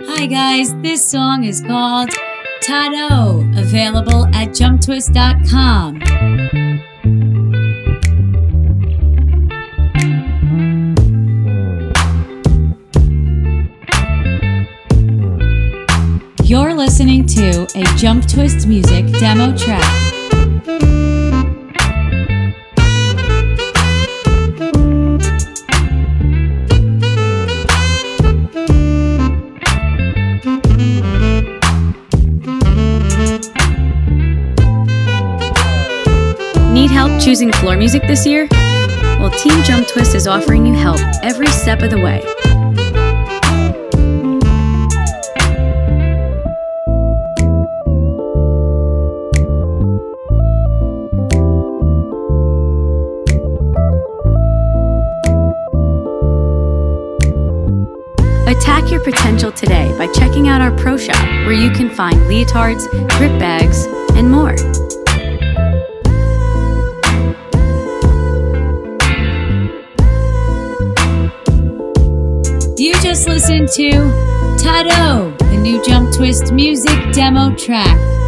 Hi guys, this song is called Tadow, available at Jumptwist.com. You're listening to a Jumptwist music demo track. Need help choosing floor music this year? Well, Team Jumptwist is offering you help every step of the way. Attack your potential today by checking out our Pro Shop, where you can find leotards, grip bags, and more. You just listened to Tadow, the new Jumptwist music demo track.